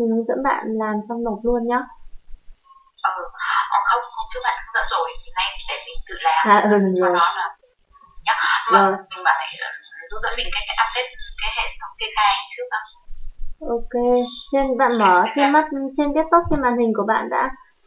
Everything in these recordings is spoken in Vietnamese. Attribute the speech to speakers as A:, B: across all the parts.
A: mình hướng dẫn bạn làm xong nộp luôn nhá.
B: Không, hôm trước bạn hướng dẫn rồi thì nay sẽ mình tự làm. Sau
A: Rồi.
B: đó là nhá.
A: Rồi.
B: Nhưng mà phải hướng dẫn mình cách update cái hệ thống kê khai trước đó.
A: Ok, trên bạn mở trên desktop trên màn hình của bạn đã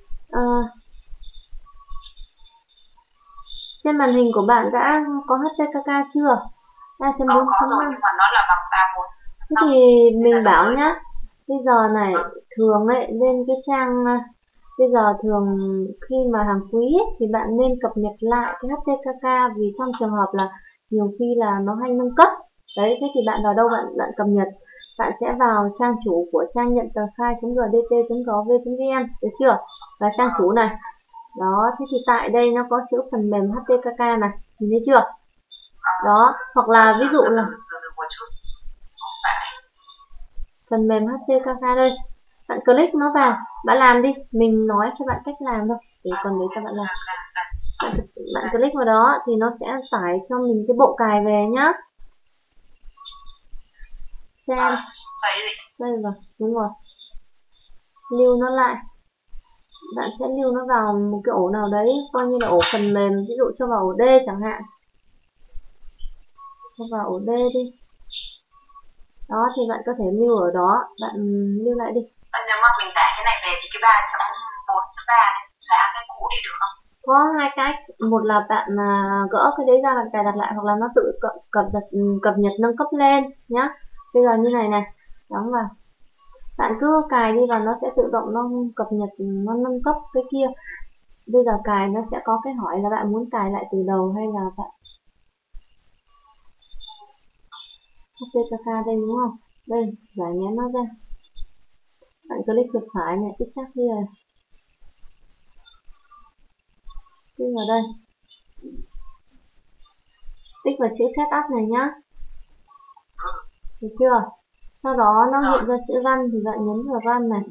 A: trên màn hình của bạn đã có HTKK chưa? 3.4.5.
B: Có rồi, nhưng mà nó là bằng 3.4.
A: Thế thì mình bảo nhá, bây giờ này thường ấy lên cái trang bây giờ thường khi mà hàng quý ấy, thì bạn nên cập nhật lại cái HTKK, vì trong trường hợp là nhiều khi là nó hay nâng cấp. Đấy, thế thì bạn vào đâu bạn cập nhật? Bạn sẽ vào trang chủ của trang nhận tờ khai.gdt.gov.vn, được chưa? Và trang chủ này. Đó, thế thì tại đây nó có chữ phần mềm HTKK này, nhìn thấy chưa? Đó, hoặc là ví dụ là phần mềm HTKK đây. Bạn click nó vào, bạn làm đi, mình nói cho bạn cách làm thôi, để còn để cho bạn làm. Bạn click vào đó thì nó sẽ tải cho mình cái bộ cài về nhá. Save vào, đúng rồi. Lưu nó lại. Bạn sẽ lưu nó vào một cái ổ nào đấy, coi như là ổ phần mềm, ví dụ cho vào ổ D chẳng hạn. Cho vào ổ D đi. Đó thì bạn có thể lưu ở đó, bạn lưu lại đi.
B: Nếu mà mình tải cái này về thì cái 3.4.3 xóa cái cũ đi được không?
A: Có hai cách, một là bạn gỡ cái đấy ra bạn cài đặt lại, hoặc là nó tự cập nhật nâng cấp lên nhá. Bây giờ như này này, đóng vào. Bạn cứ cài đi và nó sẽ tự động nó cập nhật, nó nâng cấp cái kia. Bây giờ cài nó sẽ có cái hỏi là bạn muốn cài lại từ đầu hay là bạn HTKK đây đúng không? Đây, giải nhé nó ra. Bạn click chuột phải này, tích chắc đi rồi. Tích vào đây. Tích vào chữ setup này nhá. Được chưa? Sau đó nó hiện ra chữ run thì bạn nhấn vào run này.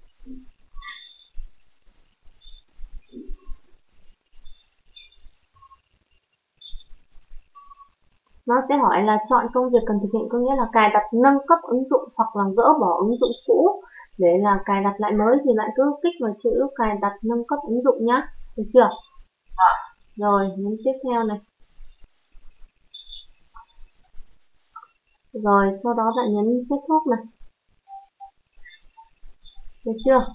A: Nó sẽ hỏi là chọn công việc cần thực hiện, có nghĩa là cài đặt nâng cấp ứng dụng hoặc là gỡ bỏ ứng dụng cũ để là cài đặt lại mới, thì bạn cứ kích vào chữ cài đặt nâng cấp ứng dụng nhá. Được chưa? Rồi, nhấn tiếp theo này. Rồi, sau đó bạn nhấn kết thúc này. Được chưa?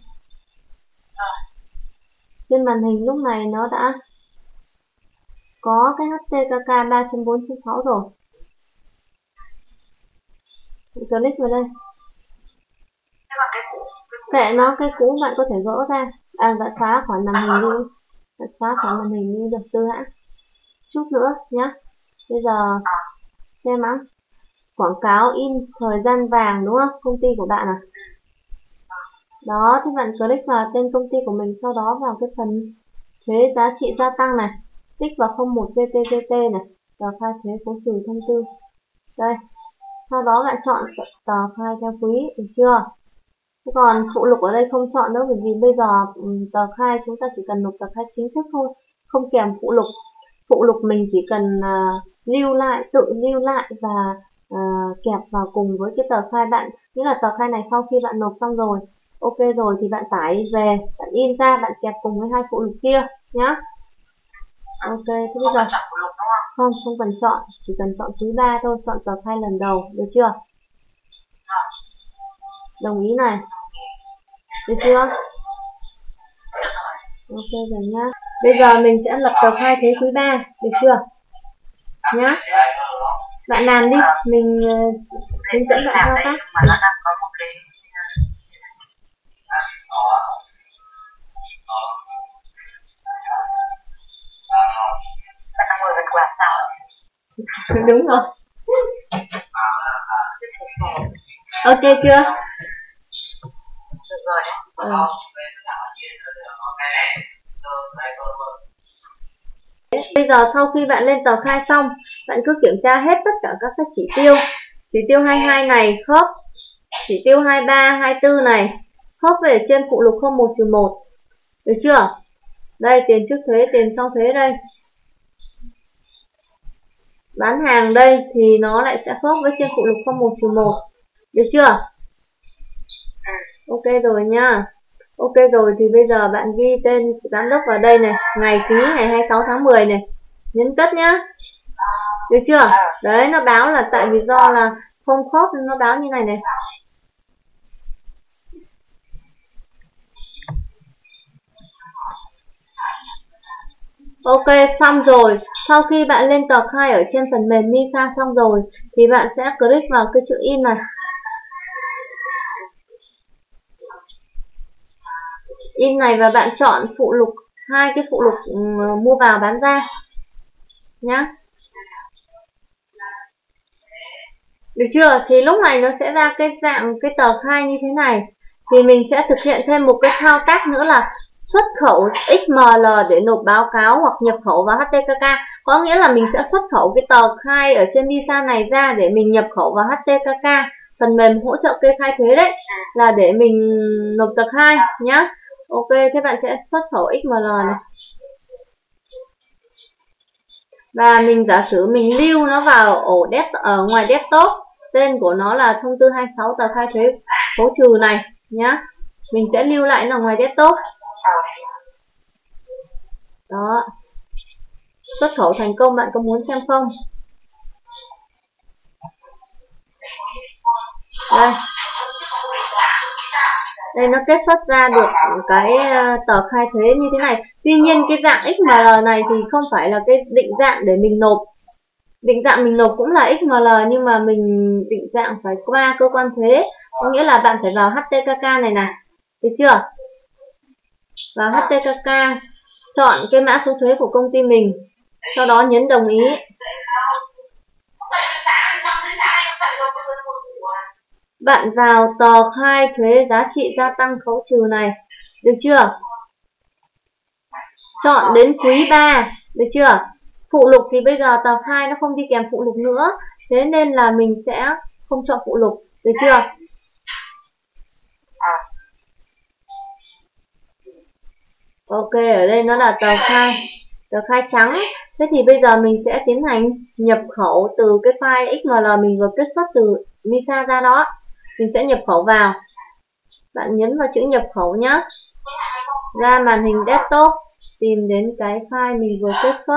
A: Trên màn hình lúc này nó đã có cái HTKK 3.4.6 rồi. Click vào đây. Kệ nó, cái cũ bạn có thể gỡ ra. Bạn xóa khỏi màn hình đi. Bạn xóa khỏi màn hình đi được tư hãng. Chút nữa nhá. Bây giờ xem á. Quảng cáo in thời gian vàng đúng không? Công ty của bạn à? Đó, thì bạn click vào tên công ty của mình, sau đó vào cái phần thuế giá trị gia tăng này, tích vào 01 VTVT này, tờ khai thuế khấu trừ thông tư. Đây. Sau đó bạn chọn tờ khai theo quý, được chưa? Thế còn phụ lục ở đây không chọn đâu, bởi vì bây giờ tờ khai chúng ta chỉ cần nộp tờ khai chính thức thôi, không kèm phụ lục. Phụ lục mình chỉ cần lưu lại, tự lưu lại và kẹp vào cùng với cái tờ khai bạn, nghĩa là tờ khai này sau khi bạn nộp xong rồi, ok rồi thì bạn tải về, bạn in ra, bạn kẹp cùng với hai phụ lục kia nhá. Ok, thế bây giờ không cần chọn, chỉ cần chọn quý 3 thôi, chọn tờ khai lần đầu, được chưa? Đồng ý này, được chưa? Ok rồi nhá. Bây giờ mình sẽ lập tờ khai thuế quý 3, được chưa? Nhá. Bạn làm đi, mình hướng dẫn bạn thao tác. Đúng rồi. Ok chưa? Bây giờ sau khi bạn lên tờ khai xong, bạn cứ kiểm tra hết tất cả các chỉ tiêu. Chỉ tiêu 22 này khớp, chỉ tiêu 23, 24 này khớp về trên phụ lục 01-1. Được chưa? Đây, tiền trước thuế, tiền sau thuế đây. Bán hàng đây thì nó lại sẽ khớp với trên phụ lục 01-1. Được chưa? Ok rồi nhá. Ok rồi thì bây giờ bạn ghi tên giám đốc vào đây này, ngày ký ngày 26 tháng 10 này, nhấn cất nhá. Được chưa? Đấy, nó báo là tại vì do là không khớp nên nó báo như này này. Ok, xong rồi. Sau khi bạn lên tờ khai ở trên phần mềm MISA xong rồi thì bạn sẽ click vào cái chữ in này. In này và bạn chọn phụ lục, hai cái phụ lục mua vào bán ra nhá. Được chưa? Thì lúc này nó sẽ ra cái dạng cái tờ khai như thế này. Thì mình sẽ thực hiện thêm một cái thao tác nữa là xuất khẩu XML để nộp báo cáo hoặc nhập khẩu vào HTKK. Có nghĩa là mình sẽ xuất khẩu cái tờ khai ở trên MISA này ra để mình nhập khẩu vào HTKK, phần mềm hỗ trợ kê khai thuế đấy, là để mình nộp tờ khai nhá. Ok, thế bạn sẽ xuất khẩu XML này. Và mình giả sử mình lưu nó vào ổ ở ngoài desktop. Tên của nó là thông tư 26 tờ khai thuế khấu trừ này nhá. Mình sẽ lưu lại nó ở ngoài desktop. Đó. Xuất khẩu thành công, bạn có muốn xem không? Đây. Đây nó kết xuất ra được cái tờ khai thuế như thế này. Tuy nhiên cái dạng XML này thì không phải là cái định dạng để mình nộp. Định dạng mình nộp cũng là XML nhưng mà mình định dạng phải qua cơ quan thuế. Có nghĩa là bạn phải vào HTKK này này. Được chưa? Vào HTKK, chọn cái mã số thuế của công ty mình. Sau đó nhấn đồng ý. Bạn vào tờ khai thuế giá trị gia tăng khấu trừ này. Được chưa? Chọn đến quý 3. Được chưa? Phụ lục thì bây giờ tờ khai nó không đi kèm phụ lục nữa. Thế nên là mình sẽ không chọn phụ lục. Được chưa? Ok, ở đây nó là tờ khai trắng. Thế thì bây giờ mình sẽ tiến hành nhập khẩu từ cái file XML mình vừa kết xuất từ MISA ra đó. Mình sẽ nhập khẩu vào. Bạn nhấn vào chữ nhập khẩu nhé. Ra màn hình desktop, tìm đến cái file mình vừa kết xuất.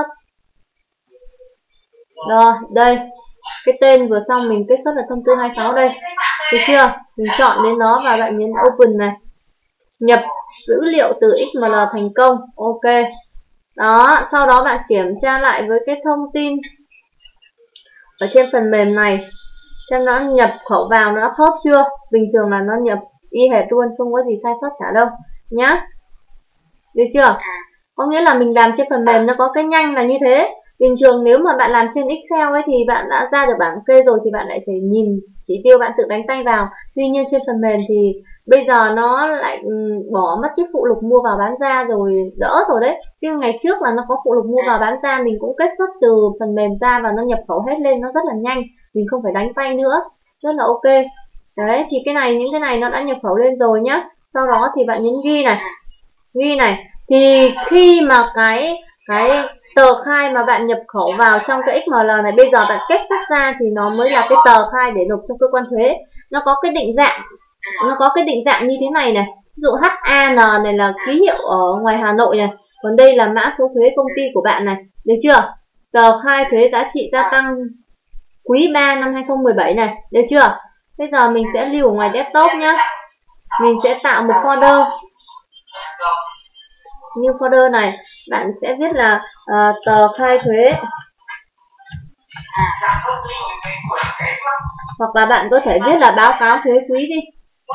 A: Rồi, đây. Cái tên vừa xong mình kết xuất là thông tư 26 đây. Được chưa? Mình chọn đến đó và bạn nhấn open này. Nhập dữ liệu từ XML thành công. Ok. Đó, sau đó bạn kiểm tra lại với cái thông tin ở trên phần mềm này xem nó nhập khẩu vào nó khớp chưa. Bình thường là nó nhập y hệt luôn, không có gì sai sót cả đâu nhá. Được chưa? Có nghĩa là mình làm trên phần mềm nó có cái nhanh là như thế. Bình thường nếu mà bạn làm trên Excel ấy thì bạn đã ra được bảng kê rồi thì bạn lại phải nhìn chỉ tiêu, bạn tự đánh tay vào. Tuy nhiên trên phần mềm thì bây giờ nó lại bỏ mất cái phụ lục mua vào bán ra rồi, đỡ rồi đấy. Chứ ngày trước là nó có phụ lục mua vào bán ra, mình cũng kết xuất từ phần mềm ra và nó nhập khẩu hết lên, nó rất là nhanh, mình không phải đánh tay nữa, rất là ok. Đấy, thì cái này, những cái này nó đã nhập khẩu lên rồi nhá. Sau đó thì bạn nhấn ghi này. Ghi này, thì khi mà cái tờ khai mà bạn nhập khẩu vào trong cái XML này, bây giờ bạn kết xuất ra thì nó mới là cái tờ khai để nộp cho cơ quan thuế. Nó có cái định dạng như thế này này. Ví dụ HAN này là ký hiệu ở ngoài Hà Nội này, còn đây là mã số thuế công ty của bạn này. Được chưa? Tờ khai thuế giá trị gia tăng quý 3 năm 2017 này. Được chưa? Bây giờ mình sẽ lưu ở ngoài desktop nhá. Mình sẽ tạo một folder. Như folder này, bạn sẽ viết là tờ khai thuế. Hoặc là bạn có thể viết là báo cáo thuế quý đi.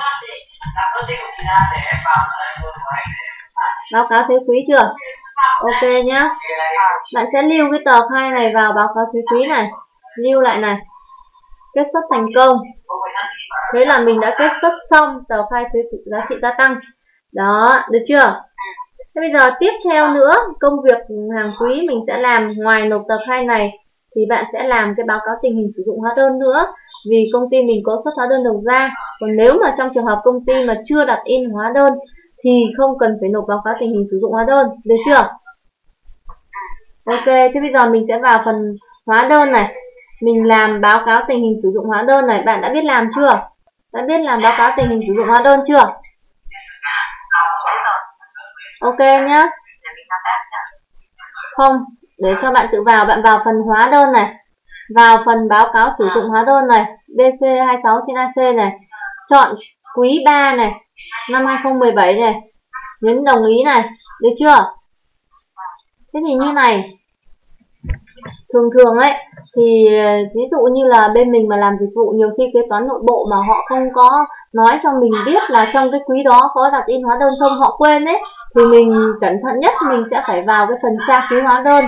A: Báo cáo thuế quý chưa? Ok nhá. Bạn sẽ lưu cái tờ khai này vào báo cáo thuế quý này. Lưu lại này. Kết xuất thành công. Thế là mình đã kết xuất xong tờ khai thuế giá trị gia tăng. Đó, được chưa? Thế bây giờ tiếp theo nữa, công việc hàng quý mình sẽ làm ngoài nộp tờ khai này thì bạn sẽ làm cái báo cáo tình hình sử dụng hóa đơn nữa. Vì công ty mình có xuất hóa đơn đầu ra. Còn nếu mà trong trường hợp công ty mà chưa đặt in hóa đơn thì không cần phải nộp báo cáo tình hình sử dụng hóa đơn. Được chưa? Ok, thế bây giờ mình sẽ vào phần hóa đơn này. Mình làm báo cáo tình hình sử dụng hóa đơn này. Bạn đã biết làm chưa? Đã biết làm báo cáo tình hình sử dụng hóa đơn chưa? Ok nhá. Không, để cho bạn tự vào, bạn vào phần hóa đơn này, vào phần báo cáo sử dụng hóa đơn này, BC26 trên AC này, chọn quý 3 này, năm 2017 này, nhấn đồng ý này, được chưa? Thế thì như này, thường ấy, thì ví dụ như là bên mình mà làm dịch vụ, nhiều khi kế toán nội bộ mà họ không có nói cho mình biết là trong cái quý đó có đặt in hóa đơn không, họ quên ấy, thì mình cẩn thận nhất mình sẽ phải vào cái phần tra cứu hóa đơn,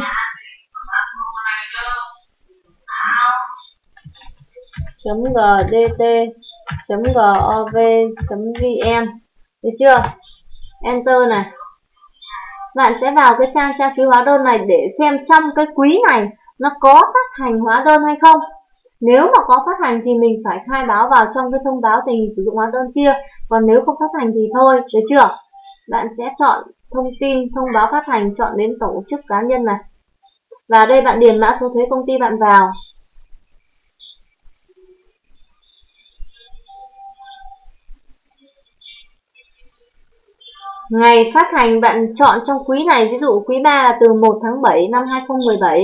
A: .gdt.gov.vn, được chưa? Enter này. Bạn sẽ vào cái trang tra cứu hóa đơn này để xem trong cái quý này nó có phát hành hóa đơn hay không. Nếu mà có phát hành thì mình phải khai báo vào trong cái thông báo tình hình sử dụng hóa đơn kia. Còn nếu không phát hành thì thôi, được chưa? Bạn sẽ chọn thông tin thông báo phát hành, chọn đến tổ chức cá nhân này. Và đây bạn điền mã số thuế công ty bạn vào. Ngày phát hành bạn chọn trong quý này, ví dụ quý 3 là từ 1 tháng 7 năm 2017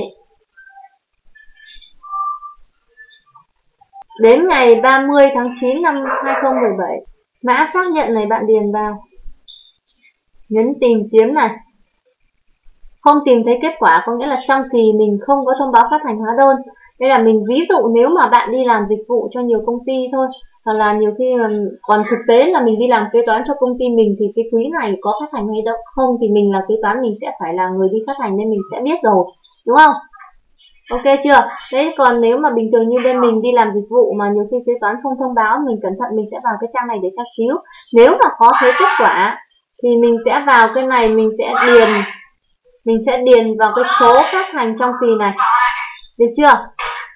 A: đến ngày 30 tháng 9 năm 2017. Mã xác nhận này bạn điền vào. Nhấn tìm kiếm này. Không tìm thấy kết quả có nghĩa là trong kỳ mình không có thông báo phát hành hóa đơn. Đây là mình ví dụ nếu mà bạn đi làm dịch vụ cho nhiều công ty thôi, hoặc là nhiều khi là, còn thực tế là mình đi làm kế toán cho công ty mình thì cái quý này có phát hành hay không thì mình là kế toán, mình sẽ phải là người đi phát hành nên mình sẽ biết rồi, đúng không? Ok chưa? Đấy, còn nếu mà bình thường như bên mình đi làm dịch vụ mà nhiều khi kế toán không thông báo, mình cẩn thận mình sẽ vào cái trang này để tra cứu. Nếu mà có thấy kết quả thì mình sẽ vào cái này, mình sẽ điền vào cái số phát hành trong kỳ này, được chưa?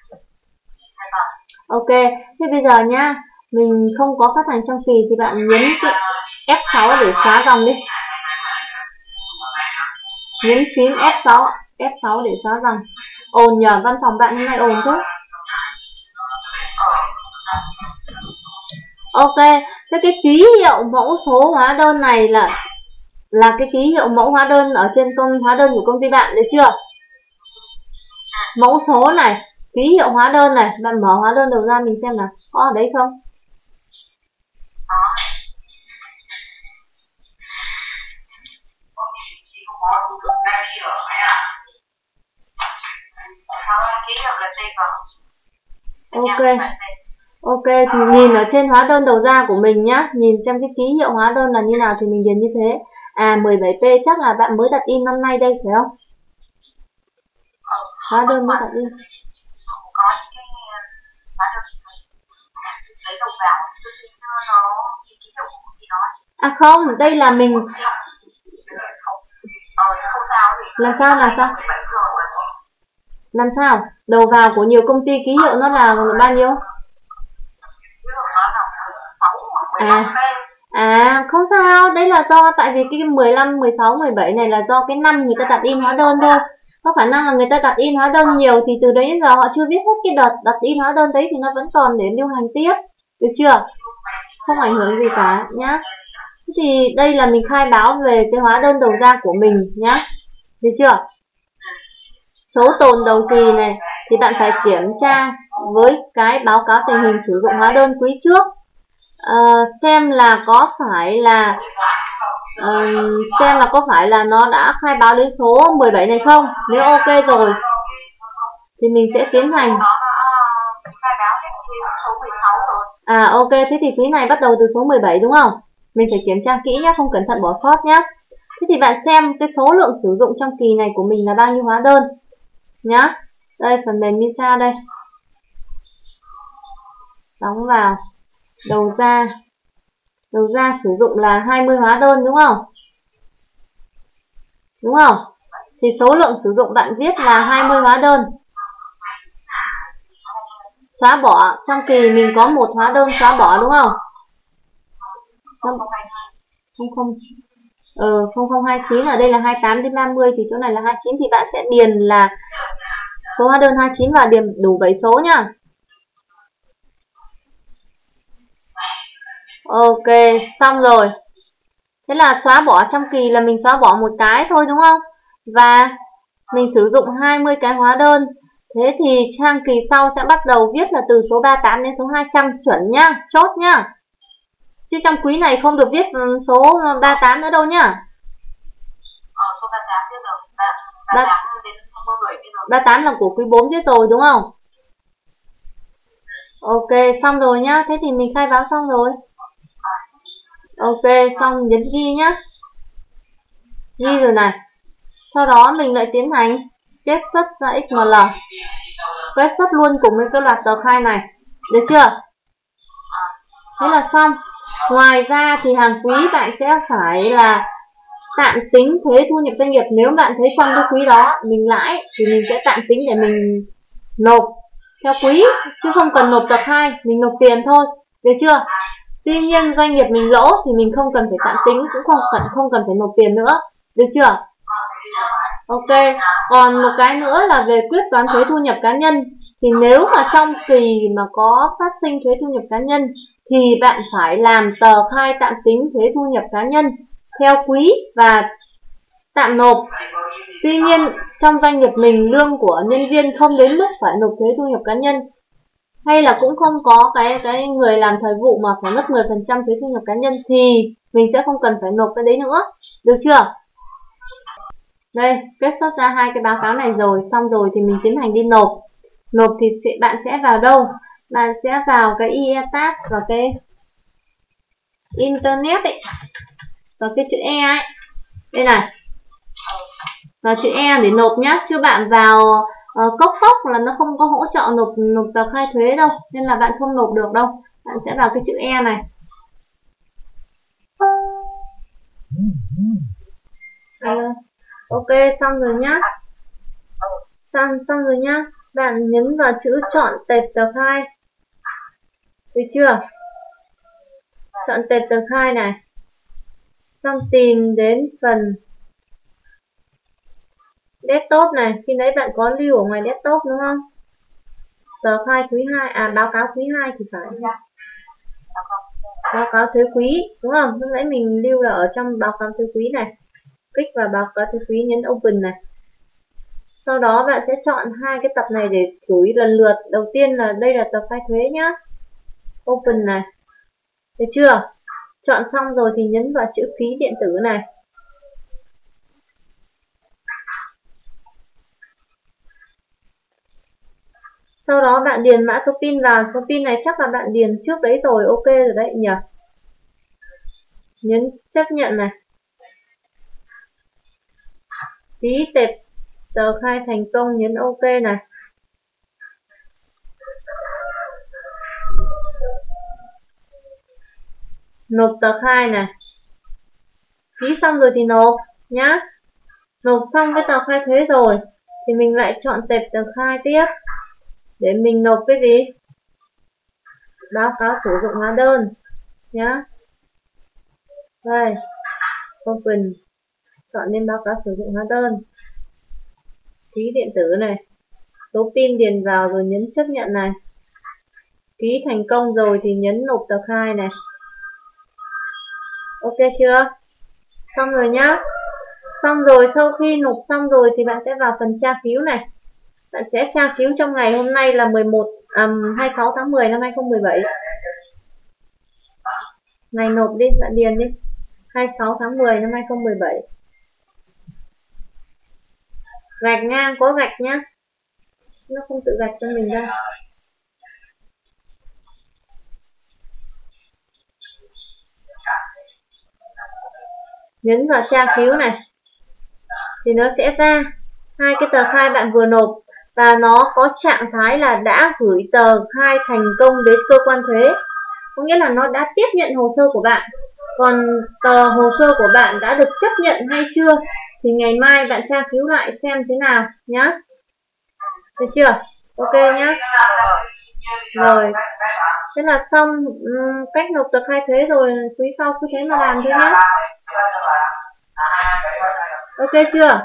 A: Ok, thế bây giờ nhá, mình không có phát hành trong kỳ thì bạn nhấn cái F6 để xóa dòng đi. Nhấn phím F6 để xóa dòng. Ồn nhờ, văn phòng bạn hôm nay ồn thế. Ok, thế cái ký hiệu mẫu số hóa đơn này là cái ký hiệu mẫu hóa đơn ở trên hóa đơn của công ty bạn, được chưa? Mẫu số này, ký hiệu hóa đơn này, bạn mở hóa đơn đầu ra mình xem nào, có ở đấy không? Ok, thì nhìn ở trên hóa đơn đầu ra của mình nhá, nhìn xem cái ký hiệu hóa đơn là như nào thì mình điền như thế. 17P chắc là bạn mới đặt in năm nay đây phải không? Hóa đơn mới đặt in. Không, đây là mình làm sao đầu vào của nhiều công ty ký hiệu nó là bao nhiêu? Không sao, đấy là do tại vì cái 15, 16, 17 này là do cái năm người ta đặt in hóa đơn thôi. Có khả năng là người ta đặt in hóa đơn nhiều thì từ đấy đến giờ họ chưa viết hết cái đợt đặt in hóa đơn đấy thì nó vẫn còn để lưu hành tiếp, được chưa? Không ảnh hưởng gì cả nhá. Thì đây là mình khai báo về cái hóa đơn đầu ra của mình nhá, được chưa? Số tồn đầu kỳ này thì bạn phải kiểm tra với cái báo cáo tình hình sử dụng hóa đơn quý trước, xem là có phải là nó đã khai báo đến số 17 này không. Nếu ok rồi thì mình sẽ tiến hành. Ok, thế thì quý này bắt đầu từ số 17 đúng không? Mình phải kiểm tra kỹ nhé, không cẩn thận bỏ sót nhé. Thế thì bạn xem cái số lượng sử dụng trong kỳ này của mình là bao nhiêu hóa đơn nhá. Đây, phần mềm MISA đây. Đóng vào. Đầu ra sử dụng là 20 hóa đơn đúng không? Đúng không? Thì số lượng sử dụng bạn viết là 20 hóa đơn. Xóa bỏ, trong kỳ mình có một hóa đơn xóa bỏ đúng không? 0029 ở đây là 28 đến 30 thì chỗ này là 29 thì bạn sẽ điền là số hóa đơn 29 và điền đủ 7 số nhá. Ok, xong rồi. Thế là xóa bỏ trong kỳ là mình xóa bỏ một cái thôi đúng không? Và mình sử dụng 20 cái hóa đơn. Thế thì sang kỳ sau sẽ bắt đầu viết là từ số 38 đến số 200 chuẩn nhá, chốt nhá. Chứ trong quý này không được viết số 38 nữa đâu nhá.
B: Số 38 biết rồi. 38 đến 10 biết rồi.
A: 38 là của quý 4 viết rồi đúng không? Ok, xong rồi nhá. Thế thì mình khai báo xong rồi. Ok, xong nhấn ghi nhá. Ghi rồi này. Sau đó mình lại tiến hành kết xuất ra XML. Kết xuất luôn cùng với cái loạt tờ khai này. Được chưa? Thế là xong. Ngoài ra thì hàng quý bạn sẽ phải là tạm tính thuế thu nhập doanh nghiệp. Nếu bạn thấy trong cái quý đó mình lãi thì mình sẽ tạm tính để mình nộp theo quý, chứ không cần nộp tờ khai, mình nộp tiền thôi. Được chưa? Tuy nhiên doanh nghiệp mình lỗ thì mình không cần phải tạm tính, cũng không cần phải nộp tiền nữa. Được chưa? Ok, còn một cái nữa là về quyết toán thuế thu nhập cá nhân. Thì nếu mà trong kỳ mà có phát sinh thuế thu nhập cá nhân thì bạn phải làm tờ khai tạm tính thuế thu nhập cá nhân theo quý và tạm nộp. Tuy nhiên trong doanh nghiệp mình lương của nhân viên không đến mức phải nộp thuế thu nhập cá nhân, hay là cũng không có cái người làm thời vụ mà phải mất 10% thuế thu nhập cá nhân thì mình sẽ không cần phải nộp cái đấy nữa. Được chưa? Đây, kết xuất ra hai cái báo cáo này rồi, xong rồi thì mình tiến hành đi nộp. Nộp thì bạn sẽ vào đâu? Bạn sẽ vào cái IETAX và cái Internet ấy, và cái chữ E ấy. Đây này. Và chữ E để nộp nhá, chứ bạn vào cốc là nó không có hỗ trợ nộp tờ khai thuế đâu, nên là bạn không nộp được đâu. Bạn sẽ vào cái chữ E này. Ok, xong rồi nhá. Xong rồi nhá. Bạn nhấn vào chữ chọn tệp tờ khai. Được chưa? Chọn tệp tờ khai này. Xong tìm đến phần desktop này. Khi nãy bạn có lưu ở ngoài desktop đúng không? Tờ khai quý 2, báo cáo quý 2 thì phải. Báo cáo thuế quý, đúng không? Lúc nãy mình lưu là ở trong báo cáo thuế quý này. Kích vào báo cáo thuế quý, nhấn open này. Sau đó bạn sẽ chọn hai cái tập này để gửi lần lượt. Đầu tiên là đây là tờ khai thuế nhá. Open này. Được chưa? Chọn xong rồi thì nhấn vào chữ phí điện tử này. Sau đó bạn điền mã số PIN vào. Số PIN này chắc là bạn điền trước đấy rồi, ok rồi đấy nhỉ. Nhấn chấp nhận này. Ký tệp tờ khai thành công, nhấn ok này. Nộp tờ khai này. Ký xong rồi thì nộp nhá. Nộp xong với tờ khai thuế rồi thì mình lại chọn tệp tờ khai tiếp để mình nộp cái gì? Báo cáo sử dụng hóa đơn nhá. Đây, open, chọn lên báo cáo sử dụng hóa đơn. Ký điện tử này. Số PIN điền vào rồi nhấn chấp nhận này. Ký thành công rồi thì nhấn nộp tờ khai này. Ok chưa? Xong rồi nhá. Xong rồi, sau khi nộp xong rồi thì bạn sẽ vào phần tra cứu này. Bạn sẽ tra cứu trong ngày hôm nay là 26 tháng 10 năm 2017. Ngày nộp đi, bạn điền đi. 26 tháng 10 năm 2017. Gạch ngang có gạch nhá. Nó không tự gạch cho mình ra. Nhấn vào tra cứu này. Thì nó sẽ ra hai cái tờ khai bạn vừa nộp. Và nó có trạng thái là đã gửi tờ khai thành công đến cơ quan thuế. Có nghĩa là nó đã tiếp nhận hồ sơ của bạn. Còn tờ hồ sơ của bạn đã được chấp nhận hay chưa thì ngày mai bạn tra cứu lại xem thế nào nhá. Được chưa? Ok nhá. Rồi. Thế là xong cách nộp tờ khai thuế rồi, quý sau cứ thế mà làm thôi nhá. Ok chưa?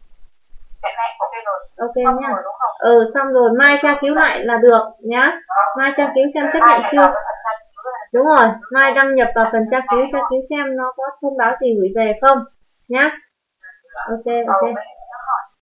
A: Ok nhá. Xong rồi mai tra cứu lại là được nhá. Mai tra cứu xem chấp nhận chưa. Đúng rồi, mai đăng nhập vào phần tra cứu xem nó có thông báo gì gửi về không nhá. Ok.